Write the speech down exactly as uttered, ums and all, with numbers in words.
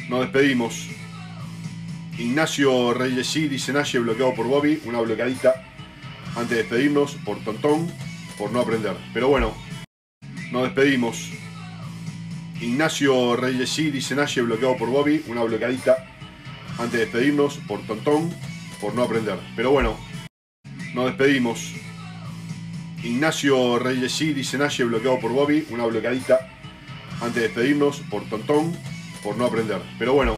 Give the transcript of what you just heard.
Nos despedimos. Ignacio Reyesí dice Naye bloqueado por Bobby, una bloqueadita antes de despedirnos por tontón, por no aprender. Pero bueno, nos despedimos. Ignacio Reyesí dice Naye bloqueado por Bobby, una bloqueadita antes de despedirnos por tontón, por no aprender. Pero bueno, nos despedimos. Ignacio Reyesí dice Naye bloqueado por Bobby, una bloqueadita antes de despedirnos por tontón, por no aprender. Pero bueno.